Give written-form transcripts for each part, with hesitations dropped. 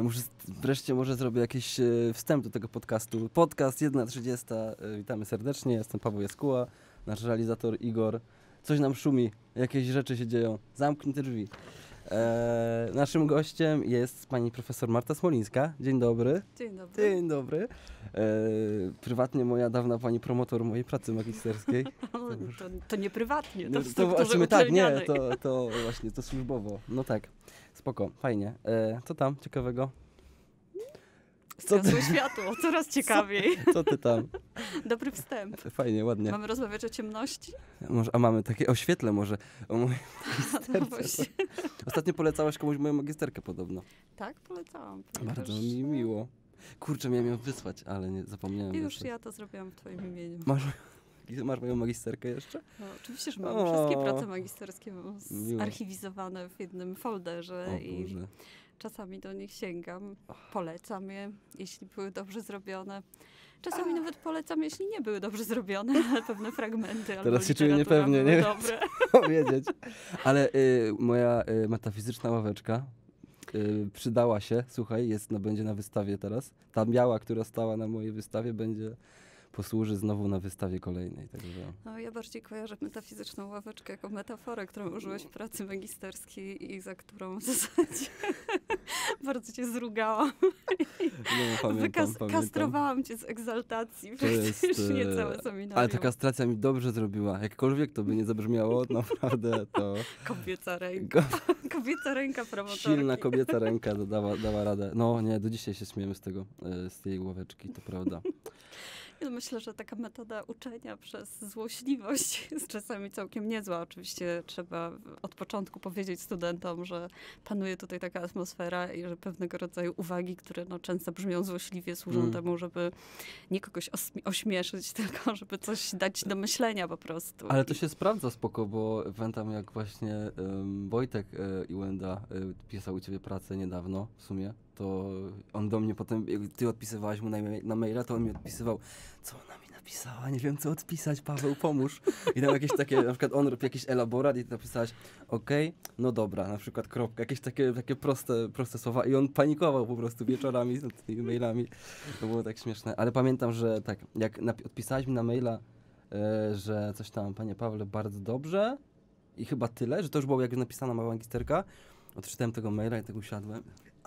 wreszcie może zrobię jakiś wstęp do tego podcastu. Podcast 1.30. Witamy serdecznie. Jestem Paweł Jaskuła, nasz realizator Igor. Coś nam szumi, jakieś rzeczy się dzieją. Zamknij te drzwi. Naszym gościem jest pani profesor Marta Smolińska. Dzień dobry. Dzień dobry. Dzień dobry. Prywatnie moja dawna pani promotor mojej pracy magisterskiej. To nie prywatnie, to No, w strukturze tak, nie, uczelnianej. to właśnie, to służbowo. No tak, spoko, fajnie. Co tam ciekawego? Zgasło światło, coraz ciekawiej. Co ty tam? Dobry wstęp. Fajnie, ładnie. Mamy rozmawiać o ciemności? A mamy takie oświetle może o mojej No magisterce. właśnie. Ostatnio polecałaś komuś moją magisterkę podobno. Tak, polecałam. Bardzo mi miło. Kurczę, miałem ją wysłać, ale nie zapomniałem. I już wysłać. ja to zrobiłam w twoim imieniu. Masz moją magisterkę jeszcze? No, oczywiście, że mam O. wszystkie prace magisterskie mam Miło. zarchiwizowane w jednym folderze O i Boże. czasami do nich sięgam. Polecam je, jeśli były dobrze zrobione. Czasami nawet polecam, jeśli nie były dobrze zrobione, ale pewne fragmenty albo Teraz się czuję literatura niepewnie, były nie? dobre. Powiedzieć. Ale moja metafizyczna ławeczka przydała się, słuchaj, będzie na wystawie teraz. Ta biała, która stała na mojej wystawie, posłuży znowu na wystawie kolejnej. Także... No, ja bardziej kojarzę metafizyczną ławeczkę jako metaforę, którą użyłeś w pracy magisterskiej i za którą w zasadzie bardzo cię zrugałam. No, pamiętam. Kastrowałam cię z egzaltacji To jest, praktycznie całe seminarium. ale ta kastracja mi dobrze zrobiła. Jakkolwiek to by nie zabrzmiało, naprawdę to... Kobieca ręka. Kobieca ręka promotorki. Silna kobieca ręka dała radę. No nie, do dzisiaj się śmiejemy z tej ławeczki, to prawda. Ja myślę, że taka metoda uczenia przez złośliwość jest czasami całkiem niezła. Oczywiście trzeba od początku powiedzieć studentom, że panuje tutaj taka atmosfera i że pewnego rodzaju uwagi, które często brzmią złośliwie, służą temu, żeby nie kogoś ośmieszyć, tylko żeby coś dać do myślenia po prostu. Ale to się sprawdza spoko, bo pamiętam jak właśnie Wojtek Iłenda pisał u ciebie pracę niedawno w sumie. To on do mnie potem, jak ty odpisywałaś mu na maila, to on mi odpisywał, co ona mi napisała, nie wiem co odpisać, Paweł, pomóż. I tam jakieś takie, na przykład on robi jakiś elaborat i ty napisałaś, okej, no dobra, na przykład kropka, jakieś takie proste słowa i on panikował po prostu wieczorami z tymi mailami. To było tak śmieszne, ale pamiętam, że tak, jak odpisałaś mi na maila, że coś tam, panie Pawle, bardzo dobrze i chyba tyle, że to już było jak napisana mała magisterka, odczytałem tego maila i tak usiadłem.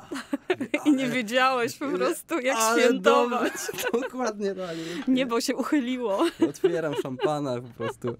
I nie wiedziałeś po prostu, jak ale świętować. Dobrze. Dokładnie tak. Niebo się uchyliło. Otwieram szampana po prostu.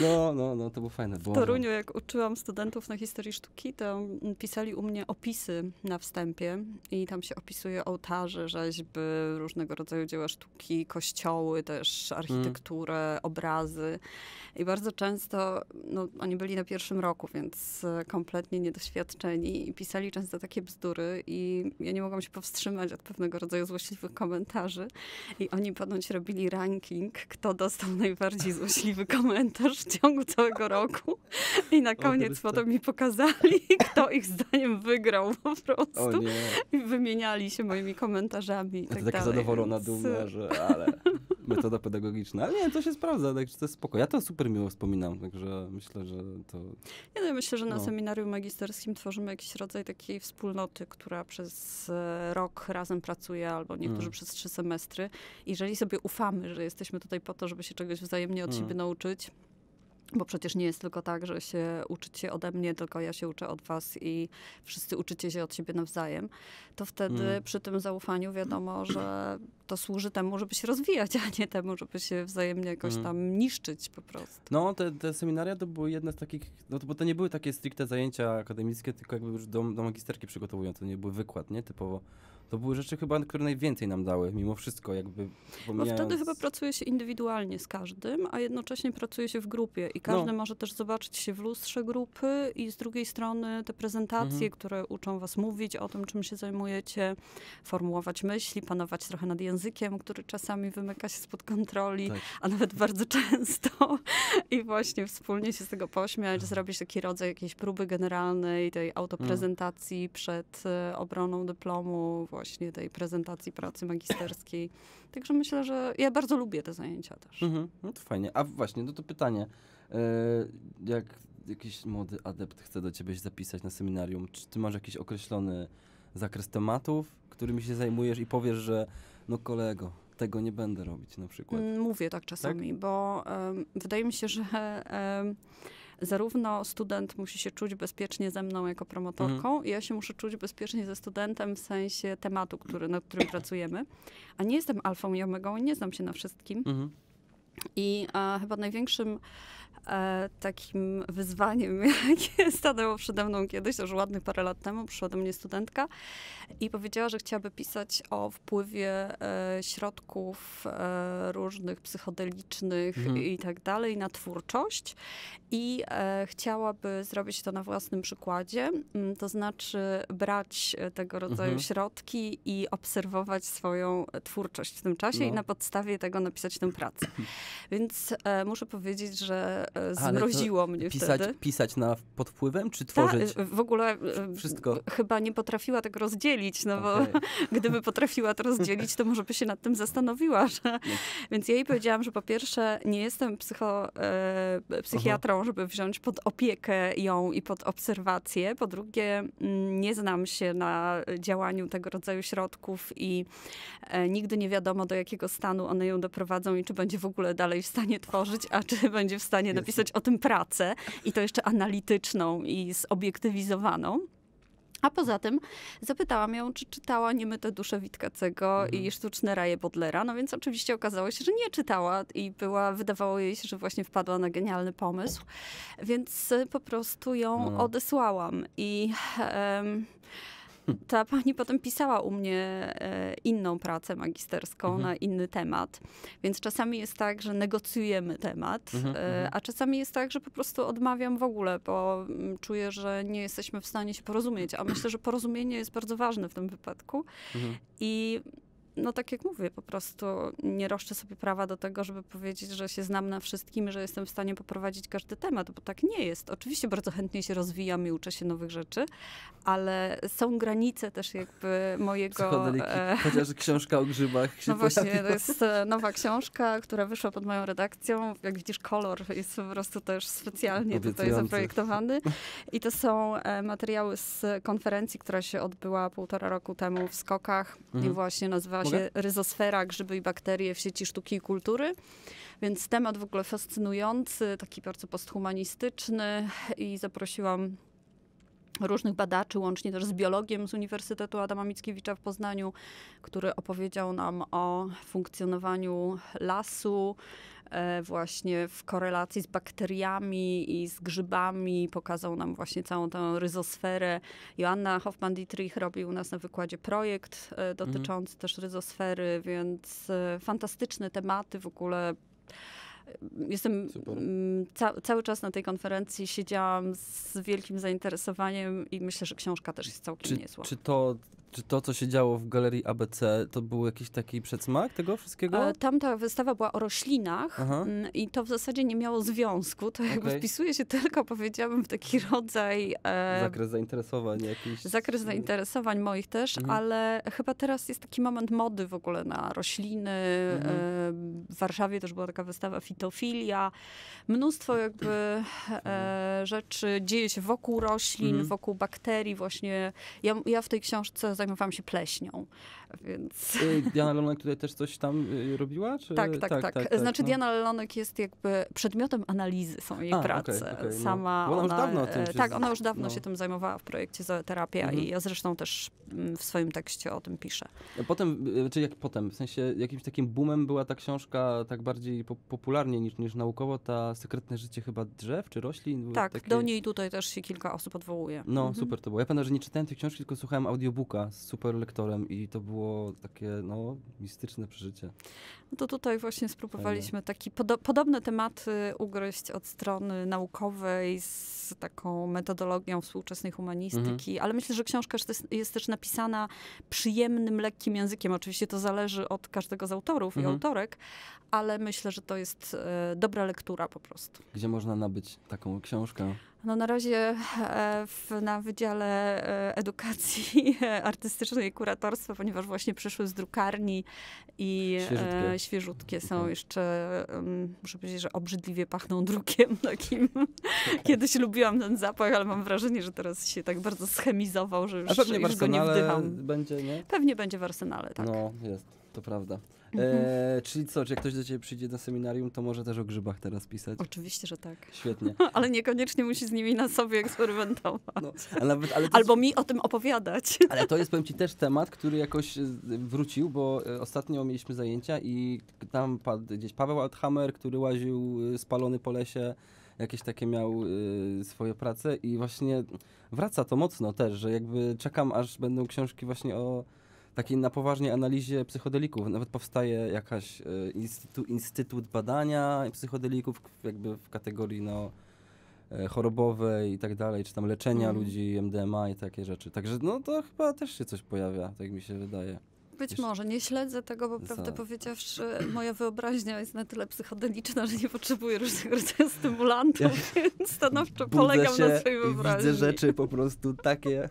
No, to było fajne. W Toruniu, jak uczyłam studentów na historii sztuki, to pisali u mnie opisy na wstępie i tam się opisuje ołtarze, rzeźby, różnego rodzaju dzieła sztuki, kościoły też, architekturę, obrazy. I bardzo często, oni byli na pierwszym roku, więc kompletnie niedoświadczeni i pisali często takie bzdury i ja nie mogłam się powstrzymać od pewnego rodzaju złośliwych komentarzy. I oni ponoć robili ranking, kto dostał najbardziej złośliwy komentarz w ciągu całego roku. I na koniec potem mi pokazali, kto ich zdaniem wygrał po prostu. I wymieniali się moimi komentarzami i tak dalej. Taka zadowolona, dumna, że ale metoda pedagogiczna. Ale nie, to się sprawdza, także to jest spoko. Ja to super miło wspominam, także myślę, że to... Ja myślę, że na seminarium magisterskim tworzymy jakiś rodzaj takiej wspólnoty, która przez rok razem pracuje, albo niektórzy przez 3 semestry. Jeżeli sobie ufamy, że jesteśmy tutaj po to, żeby się czegoś wzajemnie od siebie nauczyć, bo przecież nie jest tylko tak, że się uczycie ode mnie, tylko ja się uczę od was i wszyscy uczycie się od siebie nawzajem, to wtedy przy tym zaufaniu wiadomo, że to służy temu, żeby się rozwijać, a nie temu, żeby się wzajemnie jakoś tam niszczyć po prostu. No, te seminaria to były jedne z takich, bo to nie były takie stricte zajęcia akademickie, tylko jakby już do magisterki przygotowujące, to nie były wykład, nie? Typowo. To były rzeczy chyba, które najwięcej nam dały, mimo wszystko, jakby pomijając... Bo wtedy chyba pracuje się indywidualnie z każdym, a jednocześnie pracuje się w grupie i każdy może też zobaczyć się w lustrze grupy i z drugiej strony te prezentacje, które uczą was mówić o tym, czym się zajmujecie, formułować myśli, panować trochę nad językiem, który czasami wymyka się spod kontroli, a nawet bardzo często i właśnie wspólnie się z tego pośmiać, zrobić taki rodzaj jakiejś próby generalnej, tej autoprezentacji przed obroną dyplomu, właśnie tej prezentacji pracy magisterskiej. Także myślę, że ja bardzo lubię te zajęcia też. No to fajnie. A właśnie, no to pytanie. Jak jakiś młody adept chce do ciebie się zapisać na seminarium, czy ty masz jakiś określony zakres tematów, którymi się zajmujesz i powiesz, że no kolego, tego nie będę robić na przykład. Mówię tak czasami, bo wydaje mi się, że zarówno student musi się czuć bezpiecznie ze mną jako promotorką i ja się muszę czuć bezpiecznie ze studentem w sensie tematu, nad którym pracujemy. A nie jestem alfą i omegą i nie znam się na wszystkim. I chyba największym takim wyzwaniem, jakie stanęło przede mną kiedyś, to już ładnych parę lat temu, przyszła do mnie studentka i powiedziała, że chciałaby pisać o wpływie środków różnych psychodelicznych i tak dalej na twórczość i chciałaby zrobić to na własnym przykładzie, to znaczy brać tego rodzaju środki i obserwować swoją twórczość w tym czasie i na podstawie tego napisać tę pracę. Więc muszę powiedzieć, że zmroziło mnie wtedy. Pisać pod wpływem, czy tworzyć? W ogóle wszystko. Chyba nie potrafiła tego rozdzielić, no bo gdyby potrafiła to rozdzielić, to może by się nad tym zastanowiła. Więc ja jej powiedziałam, że po pierwsze nie jestem psychiatrą, żeby wziąć pod opiekę ją i pod obserwację. Po drugie, nie znam się na działaniu tego rodzaju środków i nigdy nie wiadomo, do jakiego stanu one ją doprowadzą i czy będzie w ogóle dalej w stanie tworzyć, a czy będzie w stanie napisać o tym pracę i to jeszcze analityczną i zobiektywizowaną. A poza tym zapytałam ją, czy czytała Niemyte dusze Witkacego i Sztuczne raje Bodlera. No więc oczywiście okazało się, że nie czytała i wydawało jej się, że właśnie wpadła na genialny pomysł. Więc po prostu ją odesłałam. I ta pani potem pisała u mnie inną pracę magisterską na inny temat. Więc czasami jest tak, że negocjujemy temat, a czasami jest tak, że po prostu odmawiam w ogóle, bo czuję, że nie jesteśmy w stanie się porozumieć. A myślę, że porozumienie jest bardzo ważne w tym wypadku. I no tak jak mówię, po prostu nie roszczę sobie prawa do tego, żeby powiedzieć, że się znam na wszystkim, że jestem w stanie poprowadzić każdy temat, bo tak nie jest. Oczywiście bardzo chętnie się rozwijam i uczę się nowych rzeczy, ale są granice też jakby mojego... Psychodeliki, chociaż książka o grzybach się No właśnie, pojawiła. to jest nowa książka, która wyszła pod moją redakcją. Jak widzisz, kolor jest po prostu też specjalnie tutaj zaprojektowany. I to są materiały z konferencji, która się odbyła 1,5 roku temu w Skokach i właśnie nazywała się Ryzosfera, grzyby i bakterie w sieci sztuki i kultury. Więc temat w ogóle fascynujący, taki bardzo posthumanistyczny i zaprosiłam różnych badaczy, łącznie też z biologiem z Uniwersytetu Adama Mickiewicza w Poznaniu, który opowiedział nam o funkcjonowaniu lasu, właśnie w korelacji z bakteriami i z grzybami. Pokazał nam właśnie całą tę ryzosferę. Joanna Hoffmann-Dietrich robi u nas na wykładzie projekt dotyczący też ryzosfery, więc fantastyczne tematy w ogóle. Jestem cały czas na tej konferencji, siedziałam z wielkim zainteresowaniem i myślę, że książka też jest całkiem niezła. Czy to, co się działo w Galerii ABC, to był jakiś taki przedsmak tego wszystkiego? Tamta wystawa była o roślinach i to w zasadzie nie miało związku. To jakby wpisuje się tylko, powiedziałabym, w taki rodzaj... zakres zainteresowań jakiś. Zakres zainteresowań moich też, ale chyba teraz jest taki moment mody w ogóle na rośliny. W Warszawie też była taka wystawa Fitofilia. Mnóstwo jakby rzeczy dzieje się wokół roślin, wokół bakterii właśnie. Ja w tej książce zajmowałam się pleśnią, więc... Diana Lelonek tutaj też coś tam robiła? Czy... Tak. Znaczy Diana Lelonek jest jakby przedmiotem analizy są jej prace. Sama ona już dawno o tym ona już dawno się tym zajmowała w projekcie Zooterapia i ja zresztą też w swoim tekście o tym piszę. Potem, w sensie jakimś takim boomem była ta książka tak bardziej popularnie niż naukowo, ta Sekretne życie chyba drzew czy roślin? Tak, do niej tutaj też się kilka osób odwołuje. No, super to było. Ja pamiętam, że nie czytałem tej książki, tylko słuchałem audiobooka z super lektorem i to było takie, mistyczne przeżycie. No to tutaj właśnie spróbowaliśmy taki podobne tematy ugryźć od strony naukowej z taką metodologią współczesnej humanistyki, ale myślę, że książka jest też napisana przyjemnym, lekkim językiem. Oczywiście to zależy od każdego z autorów i autorek, ale myślę, że to jest dobra lektura po prostu. Gdzie można nabyć taką książkę? No na razie na Wydziale Edukacji Artystycznej i Kuratorstwa, ponieważ właśnie przyszły z drukarni i świeżutkie są Okay. jeszcze, muszę powiedzieć, że obrzydliwie pachną drukiem takim. Kiedyś lubiłam ten zapach, ale mam wrażenie, że teraz się tak bardzo schemizował, że już go nie wdycham. Będzie, nie? Pewnie będzie w Arsenale, tak. No, jest, to prawda. Czyli co, czy jak ktoś do ciebie przyjdzie na seminarium, to może też o grzybach teraz pisać? Oczywiście, że tak. Świetnie. Ale niekoniecznie musi z nimi na sobie eksperymentować. No, ale albo mi o tym opowiadać. Ale to jest, powiem ci, też temat, który jakoś wrócił, bo ostatnio mieliśmy zajęcia i tam padł gdzieś Paweł Althammer, który łaził spalony po lesie, jakieś takie miał swoje prace i właśnie wraca to mocno też, że jakby czekam, aż będą książki właśnie o takiej na poważnie analizie psychodelików. Nawet powstaje jakaś instytut badania psychodelików jakby w kategorii chorobowej i tak dalej, czy tam leczenia ludzi, MDMA i takie rzeczy. Także no to chyba też się coś pojawia, tak mi się wydaje. Być może. Nie śledzę tego, bo prawdę powiedziawszy, moja wyobraźnia jest na tyle psychodeliczna, że nie potrzebuję różnego rodzaju stymulantów, więc stanowczo polegam na swojej wyobraźni. Widzę rzeczy po prostu takie...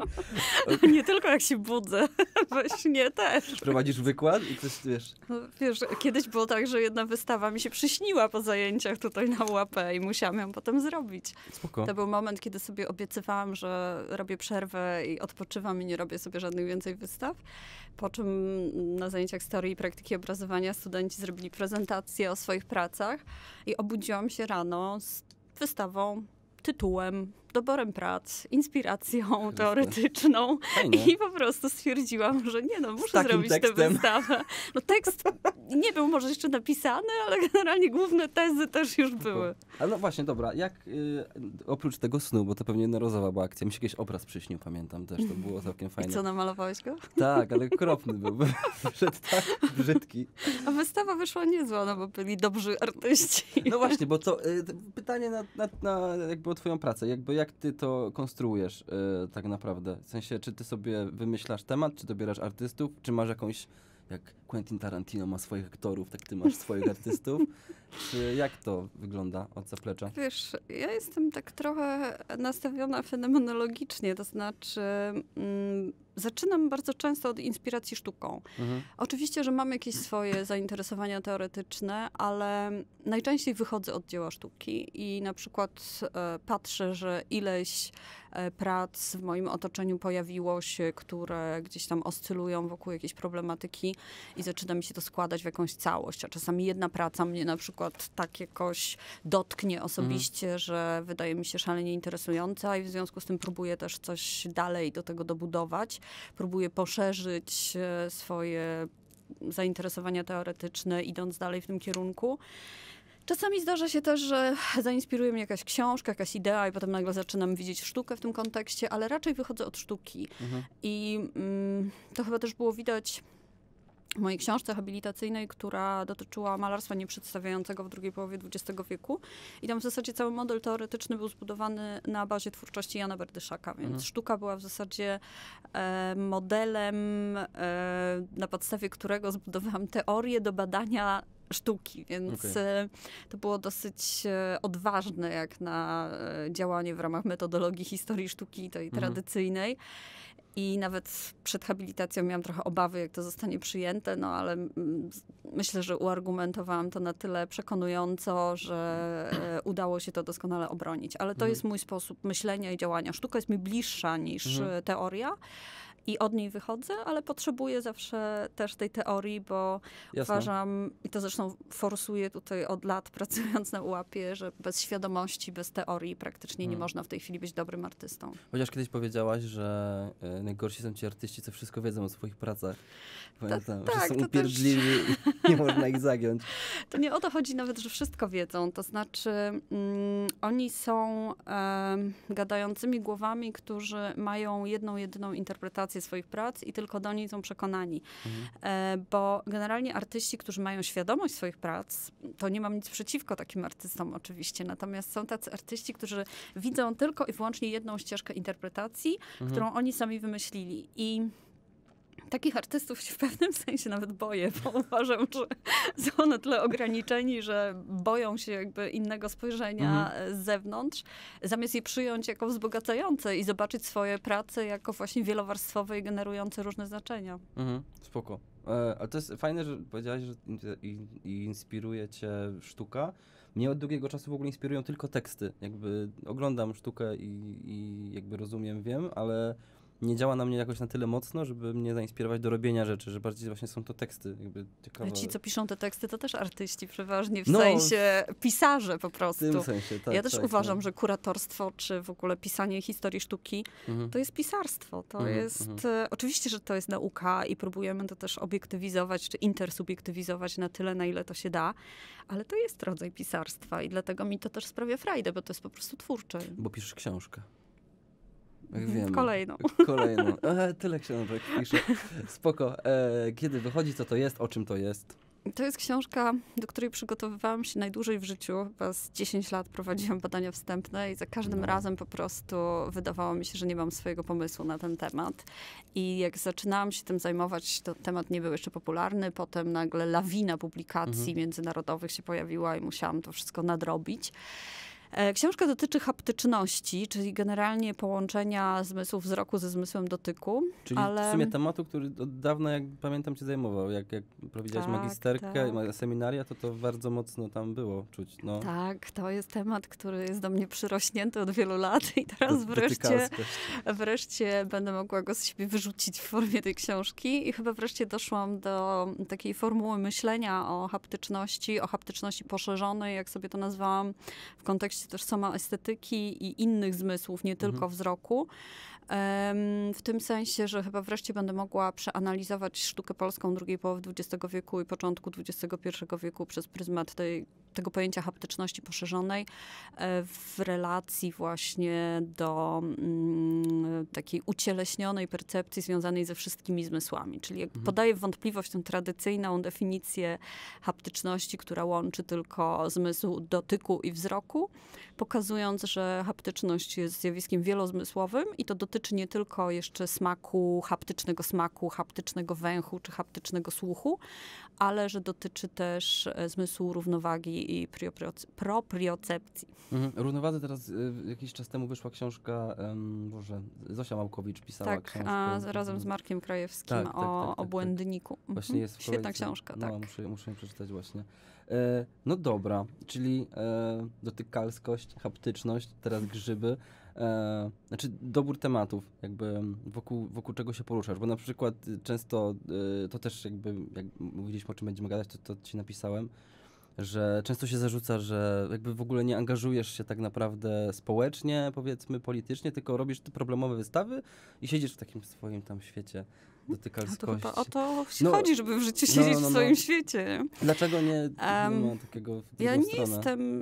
Nie tylko jak się budzę, we śnie też. Prowadzisz wykład i coś, wiesz... No, wiesz, kiedyś było tak, że jedna wystawa mi się przyśniła po zajęciach tutaj na UAP i musiałam ją potem zrobić. Spoko. To był moment, kiedy sobie obiecywałam, że robię przerwę i odpoczywam i nie robię sobie żadnych więcej wystaw. Po czym na zajęciach z teorii i praktyki obrazowania studenci zrobili prezentację o swoich pracach i obudziłam się rano z wystawą, tytułem, doborem prac, inspiracją teoretyczną. Fajnie. I po prostu stwierdziłam, że nie no, muszę zrobić tę wystawę. No tekst nie był może jeszcze napisany, ale generalnie główne tezy też już były. Ale no właśnie, dobra, jak oprócz tego snu, bo to pewnie jednorazowa była akcja, mi się jakiś obraz przyśnił, pamiętam też, to było całkiem fajne. I co, namalowałeś go? Tak, ale okropny był, wyszedł tak brzydki. A wystawa wyszła niezła, no bo byli dobrzy artyści. No właśnie, bo to pytanie na jakby o twoją pracę, jakby jak ty to konstruujesz tak naprawdę? W sensie, czy ty sobie wymyślasz temat, czy dobierasz artystów, czy masz jakąś, jak Quentin Tarantino ma swoich aktorów, tak ty masz swoich artystów? Czy jak to wygląda od zaplecza? Wiesz, ja jestem tak trochę nastawiona fenomenologicznie, to znaczy zaczynam bardzo często od inspiracji sztuką. Oczywiście, że mam jakieś swoje zainteresowania teoretyczne, ale najczęściej wychodzę od dzieła sztuki i na przykład patrzę, że ileś prac w moim otoczeniu pojawiło się, które gdzieś tam oscylują wokół jakiejś problematyki i zaczyna mi się to składać w jakąś całość. A czasami jedna praca mnie na przykład tak jakoś dotknie osobiście, że wydaje mi się szalenie interesująca i w związku z tym próbuję też coś dalej do tego dobudować. Próbuję poszerzyć swoje zainteresowania teoretyczne, idąc dalej w tym kierunku. Czasami zdarza się też, że zainspiruje mnie jakaś książka, jakaś idea i potem nagle zaczynam widzieć sztukę w tym kontekście, ale raczej wychodzę od sztuki. I to chyba też było widać w mojej książce habilitacyjnej, która dotyczyła malarstwa nieprzedstawiającego w drugiej połowie XX wieku. I tam w zasadzie cały model teoretyczny był zbudowany na bazie twórczości Jana Berdyszaka, więc sztuka była w zasadzie modelem, na podstawie którego zbudowałam teorię do badania sztuki, więc to było dosyć odważne jak na działanie w ramach metodologii historii sztuki tej tradycyjnej. I nawet przed habilitacją miałam trochę obawy, jak to zostanie przyjęte, no ale myślę, że uargumentowałam to na tyle przekonująco, że udało się to doskonale obronić. Ale to jest mój sposób myślenia i działania. Sztuka jest mi bliższa niż teoria. I od niej wychodzę, ale potrzebuję zawsze też tej teorii, bo uważam, i to zresztą forsuję tutaj od lat pracując na UAP-ie, że bez świadomości, bez teorii praktycznie nie można w tej chwili być dobrym artystą. Chociaż kiedyś powiedziałaś, że najgorsi są ci artyści, co wszystko wiedzą o swoich pracach. Pamiętam, że są upierdliwi i nie można ich zagiąć. To nie o to chodzi nawet, że wszystko wiedzą. To znaczy oni są gadającymi głowami, którzy mają jedną, jedyną interpretację swoich prac i tylko do niej są przekonani. Bo generalnie artyści, którzy mają świadomość swoich prac, to nie mam nic przeciwko takim artystom oczywiście, natomiast są tacy artyści, którzy widzą tylko i wyłącznie jedną ścieżkę interpretacji, którą oni sami wymyślili. I Takich artystów się w pewnym sensie nawet boję, bo uważam, że są na tyle ograniczeni, że boją się jakby innego spojrzenia z zewnątrz, zamiast je przyjąć jako wzbogacające i zobaczyć swoje prace jako właśnie wielowarstwowe i generujące różne znaczenia. Spoko. Ale to jest fajne, że powiedziałaś, że inspiruje cię sztuka. Mnie od długiego czasu w ogóle inspirują tylko teksty. Jakby oglądam sztukę i jakby rozumiem, wiem, ale nie działa na mnie jakoś na tyle mocno, żeby mnie zainspirować do robienia rzeczy, że bardziej właśnie są to teksty. Jakby ciekawe. Ale ci, co piszą te teksty, to też artyści przeważnie, w No, sensie pisarze po prostu. W tym sensie, tak. Ja też tak, uważam, tak. że kuratorstwo, czy w ogóle pisanie historii sztuki, to jest pisarstwo. To jest, oczywiście, że to jest nauka i próbujemy to też obiektywizować, czy intersubjektywizować na tyle, na ile to się da, ale to jest rodzaj pisarstwa i dlatego mi to też sprawia frajdę, bo to jest po prostu twórcze. Bo piszesz książkę. Jak wiemy. Kolejną. Tyle książek piszę. Spoko. Kiedy wychodzi, co to jest, o czym to jest? To jest książka, do której przygotowywałam się najdłużej w życiu. Chyba z 10 lat prowadziłam badania wstępne i za każdym razem po prostu wydawało mi się, że nie mam swojego pomysłu na ten temat. I jak zaczynałam się tym zajmować, to temat nie był jeszcze popularny. Potem nagle lawina publikacji międzynarodowych się pojawiła i musiałam to wszystko nadrobić. Książka dotyczy haptyczności, czyli generalnie połączenia zmysłu wzroku ze zmysłem dotyku. Czyli w sumie tematu, który od dawna, jak pamiętam, cię zajmował. Jak prowadziłaś magisterkę, seminaria, to bardzo mocno tam było czuć. No. Tak, to jest temat, który jest do mnie przyrośnięty od wielu lat i teraz wreszcie będę mogła go z siebie wyrzucić w formie tej książki i chyba wreszcie doszłam do takiej formuły myślenia o haptyczności poszerzonej, jak sobie to nazwałam, w kontekście też estetyki i innych zmysłów, nie tylko wzroku. W tym sensie, że chyba wreszcie będę mogła przeanalizować sztukę polską drugiej połowy XX wieku i początku XXI wieku przez pryzmat tego pojęcia haptyczności poszerzonej w relacji właśnie do takiej ucieleśnionej percepcji związanej ze wszystkimi zmysłami. Czyli jak podaję w wątpliwość tę tradycyjną definicję haptyczności, która łączy tylko zmysł dotyku i wzroku, pokazując, że haptyczność jest zjawiskiem wielozmysłowym i to dotyczy nie tylko jeszcze smaku, haptycznego węchu czy haptycznego słuchu, ale że dotyczy też zmysłu równowagi i propriocepcji. Równowadze teraz jakiś czas temu wyszła książka, Zosia Małkowicz pisała książkę. Razem z Markiem Krajewskim o błędniku. Właśnie jest w Świetna kolejce. książka, tak. Muszę ją przeczytać właśnie. No dobra, czyli dotykalskość, haptyczność, teraz grzyby. Znaczy dobór tematów, jakby wokół czego się poruszasz, bo na przykład często to też jakby, jak mówiliśmy, o czym będziemy gadać, to ci napisałem, że często się zarzuca, że jakby w ogóle nie angażujesz się tak naprawdę społecznie, powiedzmy politycznie, tylko robisz te problemowe wystawy i siedzisz w takim swoim tam świecie dotykalskości. To chyba o to chodzi, żeby w życiu siedzieć w swoim świecie. Dlaczego nie ma takiego w drugą stronę?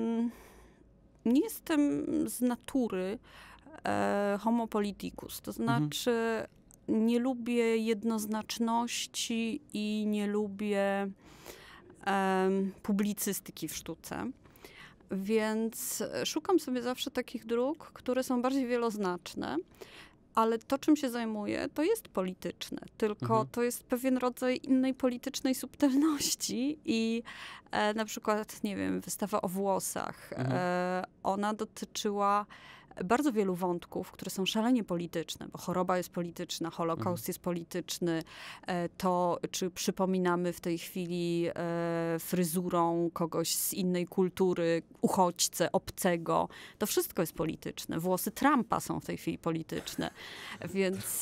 Nie jestem z natury homo politicus, to znaczy nie lubię jednoznaczności i nie lubię publicystyki w sztuce. Więc szukam sobie zawsze takich dróg, które są bardziej wieloznaczne, ale to, czym się zajmuję, to jest polityczne, tylko to jest pewien rodzaj innej politycznej subtelności i na przykład, nie wiem, wystawa o włosach, ona dotyczyła bardzo wielu wątków, które są szalenie polityczne, bo choroba jest polityczna, Holokaust jest polityczny, to czy przypominamy w tej chwili fryzurą kogoś z innej kultury, uchodźcę, obcego, to wszystko jest polityczne. Włosy Trumpa są w tej chwili polityczne, więc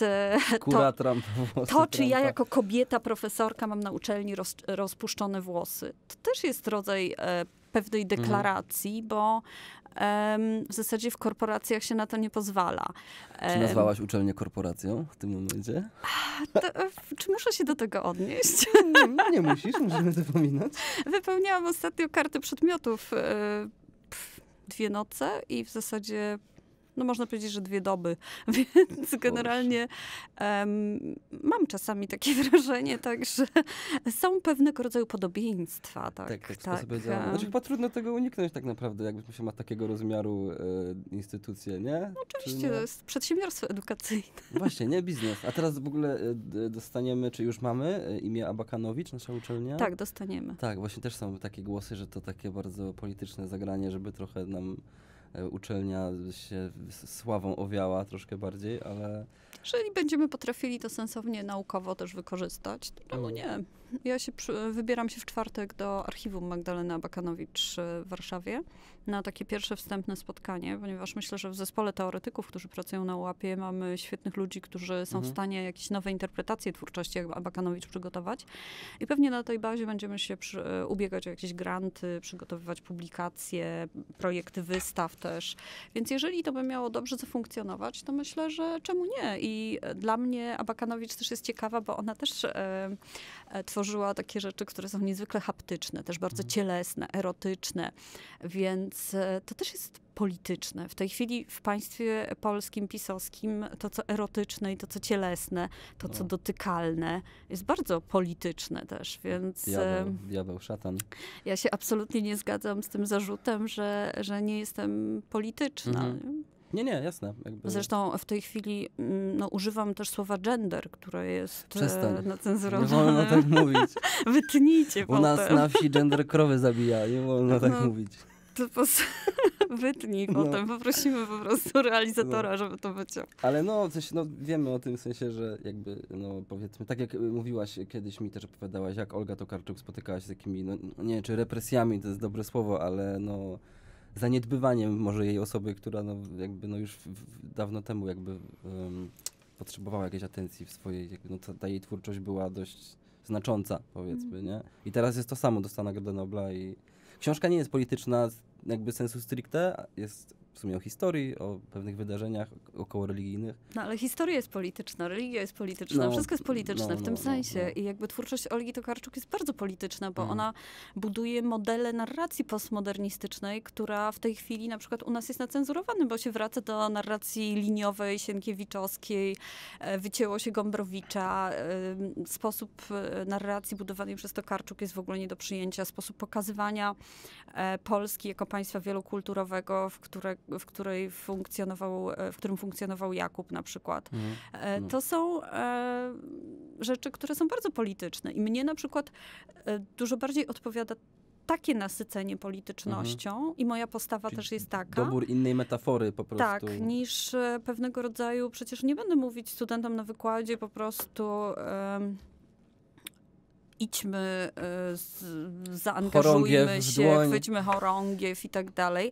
to czy ja jako kobieta, profesorka mam na uczelni rozpuszczone włosy, to też jest rodzaj pewnej deklaracji, bo w zasadzie w korporacjach się na to nie pozwala. Czy nazwałaś uczelnię korporacją w tym momencie? Czy muszę się do tego odnieść? Nie musisz, możemy zapominać. Wypełniałam ostatnio kartę przedmiotów 2 noce i w zasadzie no można powiedzieć, że 2 doby, więc generalnie mam czasami takie wrażenie, tak, że są pewnego rodzaju podobieństwa. Tak, sobie działa. Znaczy chyba trudno tego uniknąć tak naprawdę, jakby się ma takiego rozmiaru instytucje, nie? No, oczywiście, to jest przedsiębiorstwo edukacyjne. Właśnie, nie biznes. A teraz w ogóle dostaniemy, czy już mamy imię Abakanowicz, nasza uczelnia? Tak, dostaniemy. Tak, właśnie też są takie głosy, że to takie bardzo polityczne zagranie, żeby trochę nam uczelnia się sławą owiała troszkę bardziej, ale... Jeżeli będziemy potrafili to sensownie, naukowo też wykorzystać, to czemu nie? Ja wybieram się w czwartek do archiwum Magdaleny Abakanowicz w Warszawie na takie pierwsze wstępne spotkanie, ponieważ myślę, że w zespole teoretyków, którzy pracują na UAP-ie, mamy świetnych ludzi, którzy są w stanie jakieś nowe interpretacje twórczości Abakanowicz przygotować. I pewnie na tej bazie będziemy się ubiegać o jakieś granty, przygotowywać publikacje, projekty wystaw też. Więc jeżeli to by miało dobrze zafunkcjonować, to myślę, że czemu nie? I dla mnie Abakanowicz też jest ciekawa, bo ona też tworzyła takie rzeczy, które są niezwykle haptyczne, też bardzo cielesne, erotyczne, więc to też jest polityczne. W tej chwili w państwie polskim, pisowskim to, co erotyczne i to, co cielesne, co dotykalne, jest bardzo polityczne też, więc... Diabeł, szatan. Ja się absolutnie nie zgadzam z tym zarzutem, że nie jestem polityczna. Nie, jasne. Jakby... Zresztą w tej chwili używam też słowa gender, które jest nacenzurowane. Nie wolno tak mówić. Wytnijcie potem. U nas na wsi gender krowy zabija, nie wolno tak mówić. To wytnij potem, poprosimy po prostu realizatora, żeby to wyciął. Ale wiemy o tym w sensie, że jakby, powiedzmy, tak jak mówiłaś kiedyś, mi też opowiadałaś, jak Olga Tokarczuk spotykała się z takimi, nie wiem, czy represjami, to jest dobre słowo, ale zaniedbywaniem może jej osoby, która już dawno temu potrzebowała jakiejś atencji w swojej, ta jej twórczość była dość znacząca, powiedzmy, nie? I teraz jest to samo, dostała Nagrodę Nobla i książka nie jest polityczna jakby sensu stricte, jest w sumie o historii, o pewnych wydarzeniach około religijnych. No ale historia jest polityczna, religia jest polityczna, wszystko jest polityczne w tym sensie. I jakby twórczość Olgi Tokarczuk jest bardzo polityczna, bo ona buduje modele narracji postmodernistycznej, która w tej chwili na przykład u nas jest nacenzurowana, bo się wraca do narracji liniowej, sienkiewiczowskiej, wycięło się Gombrowicza. Sposób narracji budowanej przez Tokarczuk jest w ogóle nie do przyjęcia. Sposób pokazywania Polski jako państwa wielokulturowego, w którym funkcjonował Jakub na przykład. To są rzeczy, które są bardzo polityczne i mnie na przykład dużo bardziej odpowiada takie nasycenie politycznością i moja postawa też jest taka. Dobór innej metafory po prostu. Tak, niż pewnego rodzaju, przecież nie będę mówić studentom na wykładzie po prostu idźmy, zaangażujmy się, chwyćmy chorągiew i tak dalej.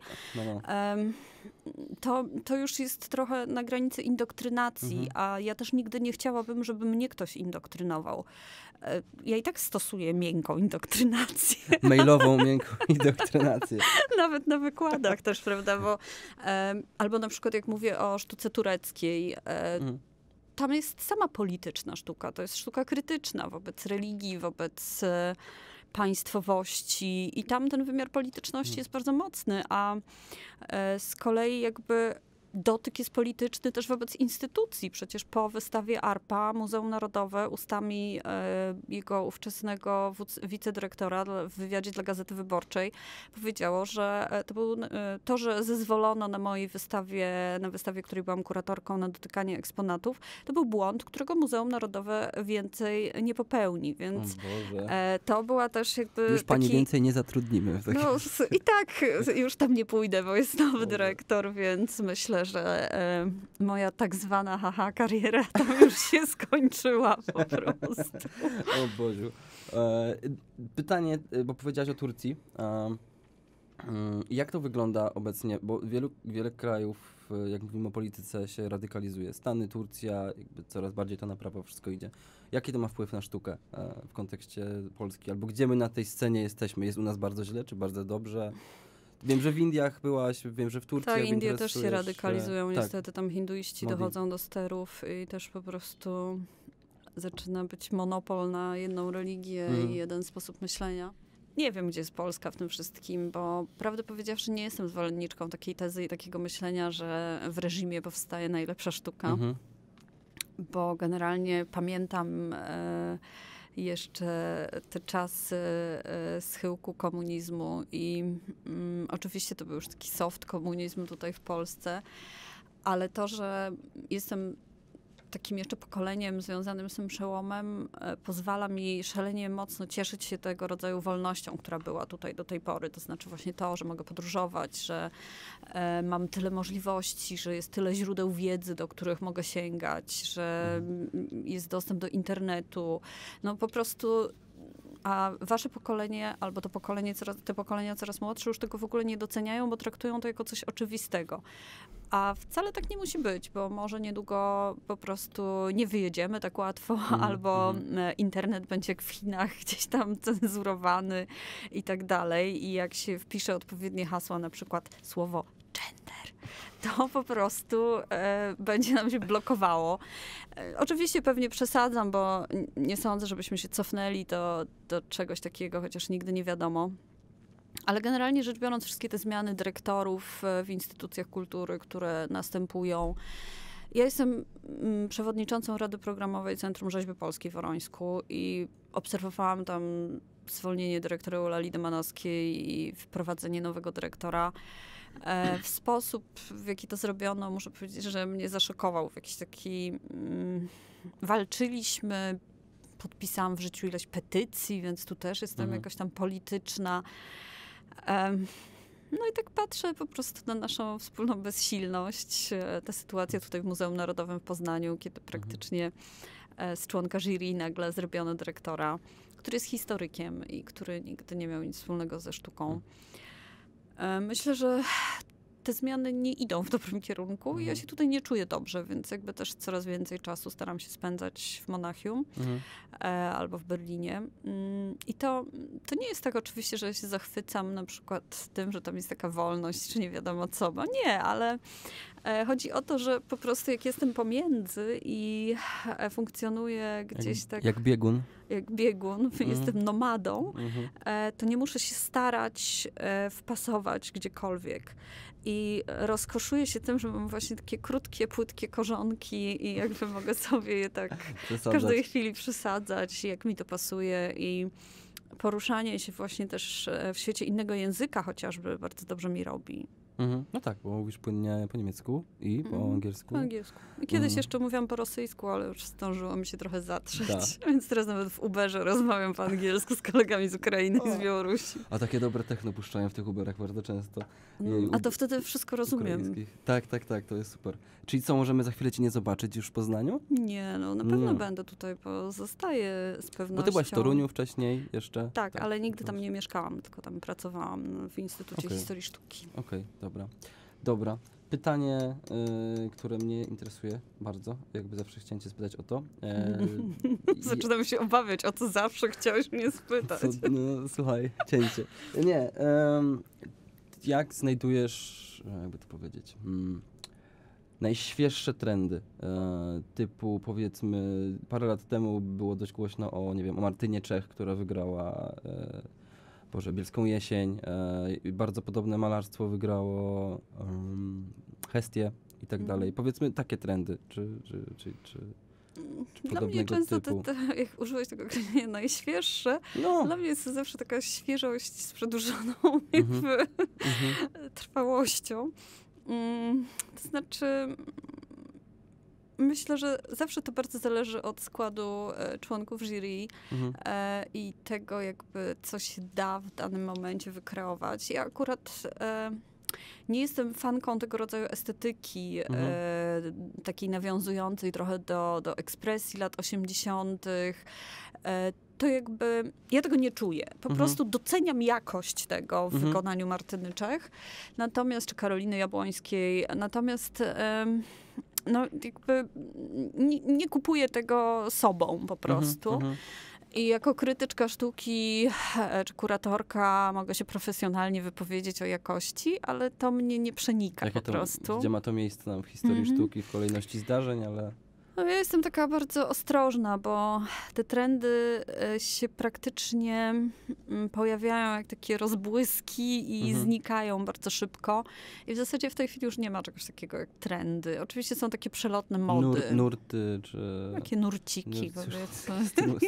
To już jest trochę na granicy indoktrinacji, a ja też nigdy nie chciałabym, żeby mnie ktoś indoktrynował. Ja i tak stosuję miękką indoktrynację. Mailową miękką indoktrynację. Nawet na wykładach też, prawda? Bo, albo na przykład jak mówię o sztuce tureckiej, tam jest sama polityczna sztuka. To jest sztuka krytyczna wobec religii, wobec państwowości i tam ten wymiar polityczności jest bardzo mocny, a z kolei jakby dotyk jest polityczny też wobec instytucji. Przecież po wystawie ARPA Muzeum Narodowe ustami jego ówczesnego wicedyrektora w wywiadzie dla Gazety Wyborczej powiedziało, że to, że zezwolono na mojej wystawie, na wystawie, której byłam kuratorką, na dotykanie eksponatów, to był błąd, którego Muzeum Narodowe więcej nie popełni. Więc to była też jakby już pani więcej nie zatrudnimy. I tak już tam nie pójdę, bo jest nowy dyrektor, więc myślę, że moja tak zwana kariera tam już się skończyła po prostu. O Boziu. Pytanie, bo powiedziałaś o Turcji. Jak to wygląda obecnie? Bo wiele krajów, jak mówimy o polityce, się radykalizuje. Stany, Turcja, jakby coraz bardziej to na prawo wszystko idzie. Jaki to ma wpływ na sztukę w kontekście Polski? Albo gdzie my na tej scenie jesteśmy? Jest u nas bardzo źle, czy bardzo dobrze? Wiem, że w Indiach byłaś, wiem, że w Turcji. Tak, Indie też się radykalizują. Tak. Niestety tam hinduiści dochodzą do sterów i też po prostu zaczyna być monopol na jedną religię i jeden sposób myślenia. nie wiem, gdzie jest Polska w tym wszystkim, bo prawdę powiedziawszy nie jestem zwolenniczką takiej tezy i takiego myślenia, że w reżimie powstaje najlepsza sztuka, bo generalnie pamiętam jeszcze te czasy schyłku komunizmu i oczywiście to był już taki soft komunizm tutaj w Polsce, ale to, że jestem takim jeszcze pokoleniem związanym z tym przełomem, pozwala mi szalenie mocno cieszyć się tego rodzaju wolnością, która była tutaj do tej pory. To znaczy właśnie to, że mogę podróżować, że mam tyle możliwości, że jest tyle źródeł wiedzy, do których mogę sięgać, że jest dostęp do internetu. No po prostu. A wasze pokolenie, albo te pokolenia coraz młodsze już tego w ogóle nie doceniają, bo traktują to jako coś oczywistego. A wcale tak nie musi być, bo może niedługo po prostu nie wyjedziemy tak łatwo, albo internet będzie jak w Chinach gdzieś tam cenzurowany i tak dalej. I jak się wpisze odpowiednie hasła, na przykład słowo gender, to po prostu będzie nam się blokowało. Oczywiście pewnie przesadzam, bo nie sądzę, żebyśmy się cofnęli do czegoś takiego, chociaż nigdy nie wiadomo. Ale generalnie rzecz biorąc, wszystkie te zmiany dyrektorów w instytucjach kultury, które następują. Ja jestem przewodniczącą Rady Programowej Centrum Rzeźby Polskiej w Orońsku i obserwowałam tam zwolnienie dyrektora Eulali Demanowskiej i wprowadzenie nowego dyrektora. W sposób, w jaki to zrobiono, muszę powiedzieć, że mnie zaszokował. W jakiś taki... walczyliśmy, podpisałam w życiu ileś petycji, więc tu też jestem jakoś tam polityczna. No i tak patrzę po prostu na naszą wspólną bezsilność. Ta sytuacja tutaj w Muzeum Narodowym w Poznaniu, kiedy praktycznie z członka jury nagle zrobiono dyrektora, który jest historykiem i który nigdy nie miał nic wspólnego ze sztuką. Myślę, że te zmiany nie idą w dobrym kierunku i ja się tutaj nie czuję dobrze, więc jakby też coraz więcej czasu staram się spędzać w Monachium albo w Berlinie. I to nie jest tak oczywiście, że ja się zachwycam na przykład tym, że tam jest taka wolność, czy nie wiadomo co, bo nie, ale chodzi o to, że po prostu jak jestem pomiędzy i funkcjonuję gdzieś tak... Jak biegun. Jak biegun, jestem nomadą, to nie muszę się starać wpasować gdziekolwiek. I rozkoszuję się tym, że mam właśnie takie krótkie, płytkie korzonki i jakby mogę sobie je tak w każdej chwili przesadzać, jak mi to pasuje. I poruszanie się właśnie też w świecie innego języka chociażby bardzo dobrze mi robi. No tak, bo mówisz płynnie po niemiecku i po angielsku. Po angielsku. I kiedyś jeszcze mówiłam po rosyjsku, ale już zdążyło mi się trochę zatrzeć. Więc teraz nawet w Uberze rozmawiam po angielsku z kolegami z Ukrainy i z Białorusi. A takie dobre techno puszczają w tych Uberach bardzo często. A to wtedy wszystko rozumiem. Tak, to jest super. Czyli co, możemy za chwilę cię nie zobaczyć już w Poznaniu? Nie, no na pewno będę tutaj, bo zostaję z pewnością. Bo ty byłaś w Toruniu wcześniej jeszcze? Tak, ale nigdy tam nie mieszkałam, tylko tam pracowałam w Instytucie Historii Sztuki. Okej, dobra. Pytanie, które mnie interesuje bardzo, jakby zawsze chciałem cię spytać o to. Zaczynam się obawiać, o co zawsze chciałeś mnie spytać. No słuchaj, cięcie. Nie, jak znajdujesz, jakby to powiedzieć, najświeższe trendy, typu powiedzmy parę lat temu było dość głośno o, nie wiem, o Martynie Czech, która wygrała Bielską Jesień, bardzo podobne malarstwo wygrało Hestię i tak dalej. Powiedzmy takie trendy, czy dla mnie często, jak użyłeś tego określenia najświeższe, dla mnie jest to zawsze taka świeżość z przedłużoną jakby trwałością. To znaczy, myślę, że zawsze to bardzo zależy od składu członków jury i tego jakby, co się da w danym momencie wykreować. Ja akurat nie jestem fanką tego rodzaju estetyki, takiej nawiązującej trochę do ekspresji lat 80. To jakby, ja tego nie czuję. Po prostu doceniam jakość tego w wykonaniu Martyny Czech, czy Karoliny Jabłońskiej. Natomiast no jakby nie kupuję tego sobą po prostu. I jako krytyczka sztuki czy kuratorka mogę się profesjonalnie wypowiedzieć o jakości, ale to mnie nie przenika po prostu. Gdzie ma to miejsce w historii sztuki, w kolejności zdarzeń, ale... No, ja jestem taka bardzo ostrożna, bo te trendy się praktycznie pojawiają jak takie rozbłyski i znikają bardzo szybko. I w zasadzie w tej chwili już nie ma czegoś takiego jak trendy. Oczywiście są takie przelotne mody. Nurty, czy... Takie nurciki, powiedzmy.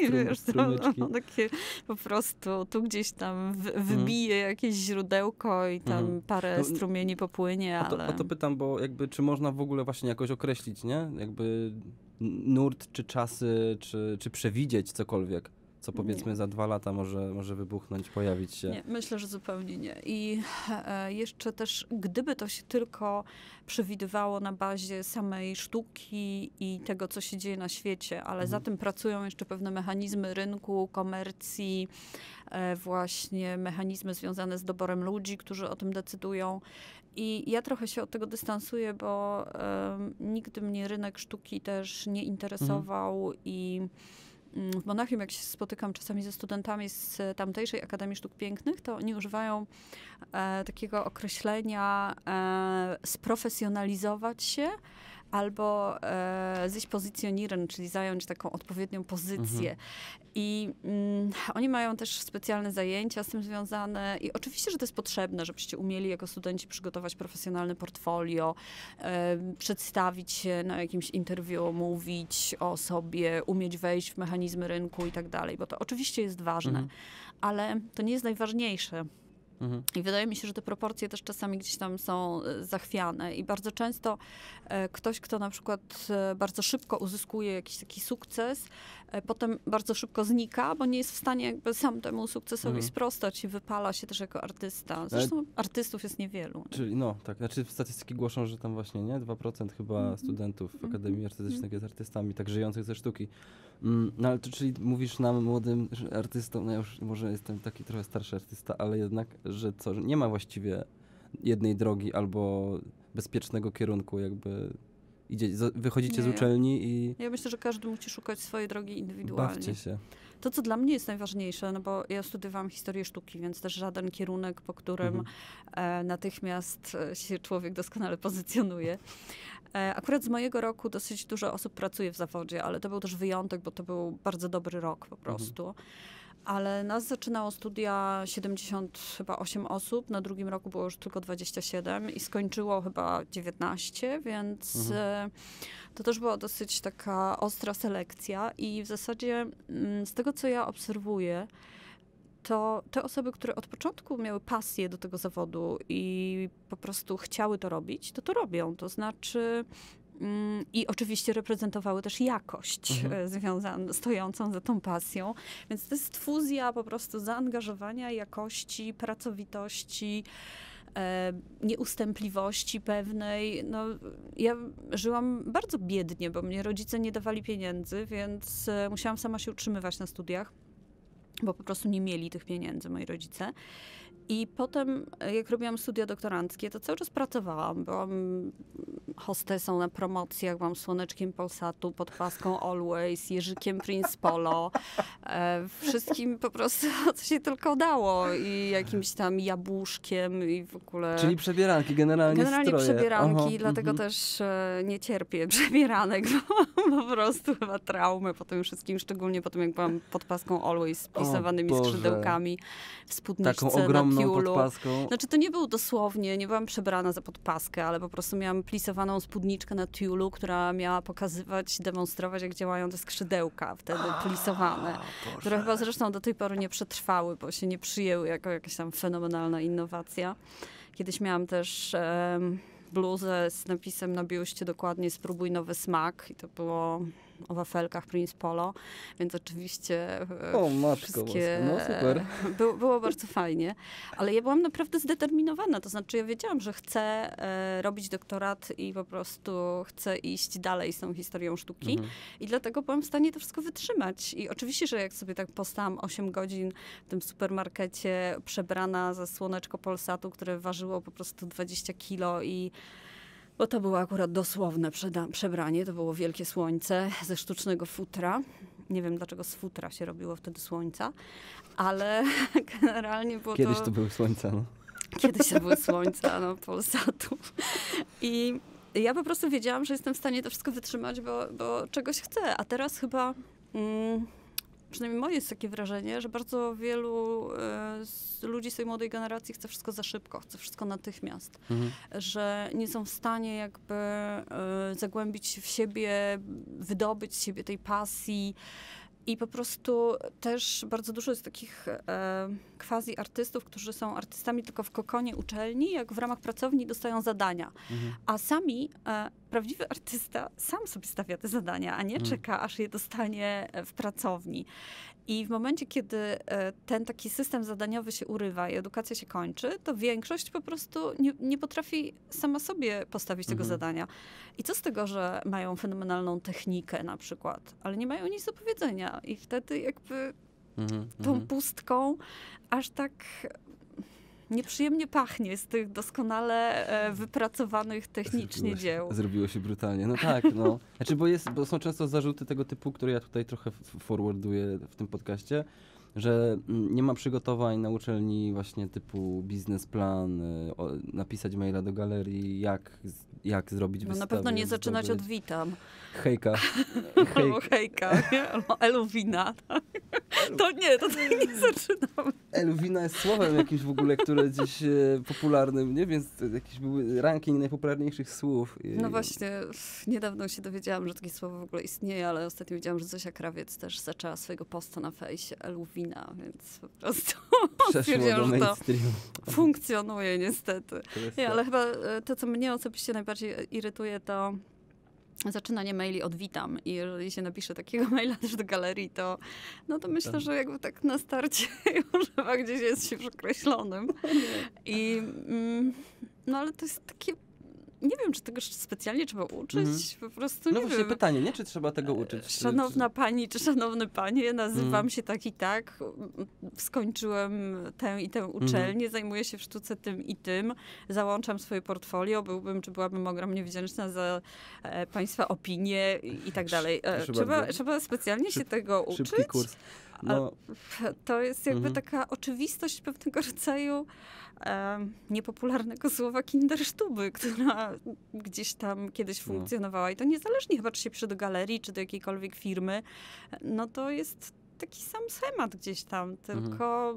Takie po prostu tu gdzieś tam wybije jakieś źródełko i tam parę strumieni popłynie, ale... O to pytam, bo jakby czy można w ogóle właśnie jakoś określić, nie? Jakby nurt, czy czasy, czy przewidzieć cokolwiek, co powiedzmy za 2 lata może wybuchnąć, pojawić się. Nie, myślę, że zupełnie nie. I jeszcze też, gdyby to się tylko przewidywało na bazie samej sztuki i tego, co się dzieje na świecie, ale za tym pracują jeszcze pewne mechanizmy rynku, komercji, właśnie mechanizmy związane z doborem ludzi, którzy o tym decydują. I ja trochę się od tego dystansuję, bo nigdy mnie rynek sztuki też nie interesował i w Monachium, jak się spotykam czasami ze studentami z tamtejszej Akademii Sztuk Pięknych, to oni używają takiego określenia sprofesjonalizować się albo sich positionieren, czyli zająć taką odpowiednią pozycję. I oni mają też specjalne zajęcia z tym związane i oczywiście, że to jest potrzebne, żebyście umieli jako studenci przygotować profesjonalne portfolio, przedstawić się na jakimś interwiu, mówić o sobie, umieć wejść w mechanizmy rynku i tak dalej, bo to oczywiście jest ważne, ale to nie jest najważniejsze. I wydaje mi się, że te proporcje też czasami gdzieś tam są zachwiane i bardzo często ktoś, kto na przykład bardzo szybko uzyskuje jakiś taki sukces, potem bardzo szybko znika, bo nie jest w stanie jakby sam temu sukcesowi sprostać i wypala się też jako artysta. Zresztą artystów jest niewielu. Czyli tak, znaczy statystyki głoszą, że tam właśnie, nie? 2% chyba studentów w Akademii Artystycznej jest artystami, tak żyjących ze sztuki. No ale to czyli mówisz nam, młodym artystom, no ja już może jestem taki trochę starszy artysta, ale jednak, że nie ma właściwie jednej drogi albo bezpiecznego kierunku, jakby wychodzicie z uczelni i... Ja myślę, że każdy musi szukać swojej drogi indywidualnie. Bawcie się. To, co dla mnie jest najważniejsze, no bo ja studiowałam historię sztuki, więc też żaden kierunek, po którym natychmiast się człowiek doskonale pozycjonuje. Akurat z mojego roku dosyć dużo osób pracuje w zawodzie, ale to był też wyjątek, bo to był bardzo dobry rok po prostu. Ale nas zaczynało studia 78 osób, na drugim roku było już tylko 27 i skończyło chyba 19, więc to też była dosyć taka ostra selekcja i w zasadzie z tego, co ja obserwuję, to te osoby, które od początku miały pasję do tego zawodu i po prostu chciały to robić, to robią. To znaczy i oczywiście reprezentowały też jakość stojącą za tą pasją. Więc to jest fuzja po prostu zaangażowania, jakości, pracowitości, nieustępliwości pewnej. No, ja żyłam bardzo biednie, bo mnie rodzice nie dawali pieniędzy, więc musiałam sama się utrzymywać na studiach, bo po prostu nie mieli tych pieniędzy moi rodzice. I potem, jak robiłam studia doktoranckie, to cały czas pracowałam. Byłam hostesą na promocjach, byłam słoneczkiem Polsatu, podpaską Always, Jerzykiem Prince Polo. Wszystkim po prostu, co się tylko dało. I jakimś tam jabłuszkiem i w ogóle... Czyli przebieranki, generalnie stroje. Przebieranki, dlatego też nie cierpię przebieranek, bo po prostu chyba traumy po tym wszystkim, szczególnie po tym, jak byłam podpaską Always z plisowanymi skrzydełkami w spódniczce na tiulu. Podpaską. Znaczy to nie było dosłownie, nie byłam przebrana za podpaskę, ale po prostu miałam plisowaną spódniczkę na tiulu, która miała pokazywać, demonstrować, jak działają te skrzydełka wtedy plisowane, które chyba zresztą do tej pory nie przetrwały, bo się nie przyjęły jako jakaś tam fenomenalna innowacja. Kiedyś miałam też bluzę z napisem na biuście dokładnie "Spróbuj nowy smak" i to było o wafelkach Prince Polo, więc oczywiście wszystkie... No super. Było bardzo fajnie, ale ja byłam naprawdę zdeterminowana, to znaczy ja wiedziałam, że chcę robić doktorat i po prostu chcę iść dalej z tą historią sztuki i dlatego byłam w stanie to wszystko wytrzymać. I oczywiście, że jak sobie tak postałam 8 godzin w tym supermarkecie przebrana za słoneczko Polsatu, które ważyło po prostu 20 kilo bo to było akurat dosłowne przebranie, to było wielkie słońce ze sztucznego futra. Nie wiem, dlaczego z futra się robiło wtedy słońca, ale generalnie było Kiedyś to były słońca, no. Kiedyś to były słońca, Polsatu. I ja po prostu wiedziałam, że jestem w stanie to wszystko wytrzymać, bo czegoś chcę. A teraz chyba, przynajmniej moje jest takie wrażenie, że bardzo wielu ludzi z tej młodej generacji chce wszystko za szybko, chce wszystko natychmiast. Że nie są w stanie jakby zagłębić się w siebie, wydobyć z siebie tej pasji. I po prostu też bardzo dużo jest takich quasi artystów, którzy są artystami tylko w kokonie uczelni, jak w ramach pracowni dostają zadania. A sami, prawdziwy artysta sam sobie stawia te zadania, a nie czeka, aż je dostanie w pracowni. I w momencie, kiedy ten taki system zadaniowy się urywa i edukacja się kończy, to większość po prostu nie potrafi sama sobie postawić tego zadania. I co z tego, że mają fenomenalną technikę na przykład, ale nie mają nic do powiedzenia. I wtedy jakby tą pustką aż tak nieprzyjemnie pachnie z tych doskonale wypracowanych technicznie dzieł. Zrobiło się brutalnie. No tak, no. Znaczy, bo są często zarzuty tego typu, które ja tutaj trochę forwarduję w tym podcaście, że nie ma przygotowań na uczelni właśnie typu biznesplan, napisać maila do galerii, jak zrobić wystawę. No na pewno nie zaczynać od witam. Hejka. Albo hejka, albo eluwina. To nie zaczynamy. Eluwina jest słowem jakimś w ogóle, które gdzieś popularnym, nie? Więc to jakiś był ranking najpopularniejszych słów. No właśnie, niedawno się dowiedziałam, że takie słowo w ogóle istnieje, ale ostatnio widziałam, że Zosia Krawiec też zaczęła swojego posta na fejsie eluwina, więc po prostu stwierdziłam, że to funkcjonuje niestety. Nie, ale chyba to, co mnie osobiście najbardziej irytuje, to zaczynanie maili od witam i jeżeli się napisze takiego maila też do galerii, to myślę, że jakby tak na starcie już chyba gdzieś jest się przekreślonym. I no ale to jest takie, nie wiem, czy tego specjalnie trzeba uczyć, po prostu nie no wiem. właśnie pytanie, nie? Czy trzeba tego uczyć? Szanowna pani, czy szanowny panie, nazywam się tak i tak, skończyłem tę i tę uczelnię, zajmuję się w sztuce tym i tym, załączam swoje portfolio, byłabym ogromnie wdzięczna za państwa opinie i tak dalej. Trzeba specjalnie się tego uczyć. Szybki kurs. No. To jest jakby taka oczywistość pewnego rodzaju niepopularnego słowa Kinderstube, która gdzieś tam kiedyś funkcjonowała. I to niezależnie chyba, czy się pisze do galerii, czy do jakiejkolwiek firmy, no to jest taki sam schemat gdzieś tam, tylko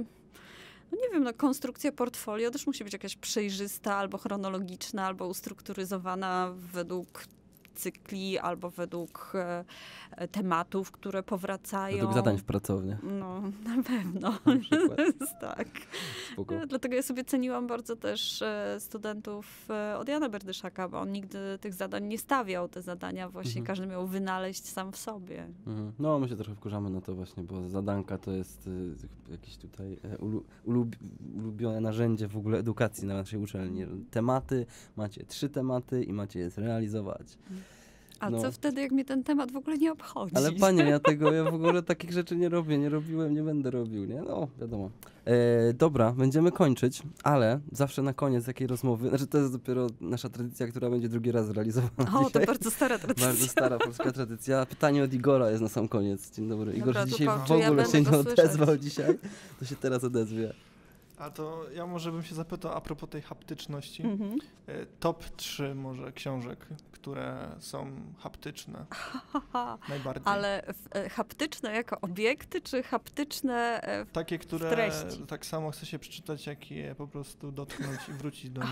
no nie wiem, no konstrukcja portfolio też musi być jakaś przejrzysta, albo chronologiczna, albo ustrukturyzowana według cykli, albo według tematów, które powracają. Według zadań w pracowni. No, na pewno. Tak. Spoko. Dlatego ja sobie ceniłam bardzo też studentów od Jana Berdyszaka, bo on nigdy tych zadań nie stawiał. Te zadania właśnie każdy miał wynaleźć sam w sobie. No, my się trochę wkurzamy na to właśnie, bo zadanka to jest jakieś tutaj ulubione narzędzie w ogóle edukacji na naszej uczelni. Tematy, macie 3 tematy i macie je zrealizować. A co wtedy, jak mnie ten temat w ogóle nie obchodzi? Ale panie, ja w ogóle takich rzeczy nie robię, nie robiłem, nie będę robił, nie? No, wiadomo. Dobra, będziemy kończyć, ale zawsze na koniec takiej rozmowy, znaczy to jest dopiero nasza tradycja, która będzie drugi raz realizowana dzisiaj. To bardzo stara tradycja. Bardzo stara polska tradycja. Pytanie od Igora jest na sam koniec. Dzień dobry. Igor, dobra, że dzisiaj w ja ogóle się nie odezwał słyszeć. dzisiaj, to się teraz odezwie. A to ja może bym się zapytał a propos tej haptyczności. Top 3 może książek, które są haptyczne. Najbardziej. Ale haptyczne jako obiekty, czy haptyczne takie, które w treści? Tak samo chce się przeczytać, jak je po prostu dotknąć i wrócić do nich.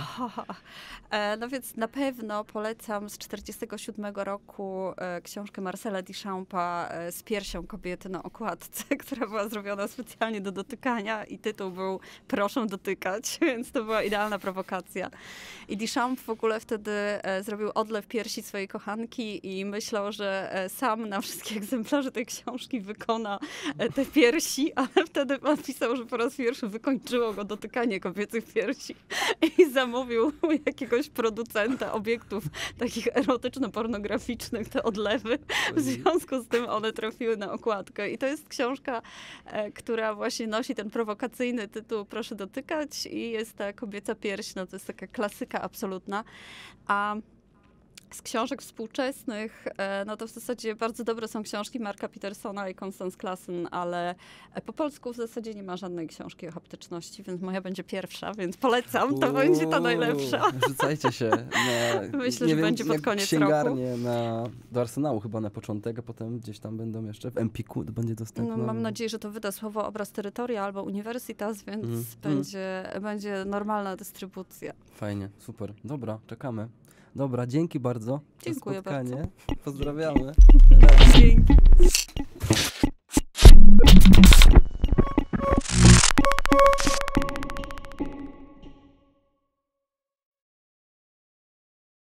No więc na pewno polecam z 1947 roku książkę Marcela Duchampa z piersią kobiety na okładce, która była zrobiona specjalnie do dotykania i tytuł był Proszę dotykać, więc to była idealna prowokacja. I Duchamp w ogóle wtedy zrobił odlew piersi swojej kochanki i myślał, że sam na wszystkie egzemplarze tej książki wykona te piersi, ale wtedy napisał, że po raz pierwszy wykończyło go dotykanie kobiecych piersi i zamówił jakiegoś producenta obiektów takich erotyczno-pornograficznych, te odlewy. W związku z tym one trafiły na okładkę. I to jest książka, która właśnie nosi ten prowokacyjny tytuł Proszę dotykać i jest ta kobieca pierś, no to jest taka klasyka absolutna. A Z książek współczesnych, no to w zasadzie bardzo dobre są książki Marka Petersona i Constance Classen, ale po polsku w zasadzie nie ma żadnej książki o haptyczności, więc moja będzie pierwsza, więc polecam, to będzie ta najlepsza. Rzucajcie się na, Myślę, że będzie pod koniec księgarnię do Arsenału chyba na początek, a potem gdzieś tam będą jeszcze w Empiku będzie dostępne. No, mam nadzieję, że to wyda Słowo Obraz Terytoria albo Universitas, więc będzie normalna dystrybucja. Fajnie, super. Dobra, czekamy. Dobra, dzięki bardzo Dziękuję za spotkanie. bardzo. Pozdrawiamy. Dzięki.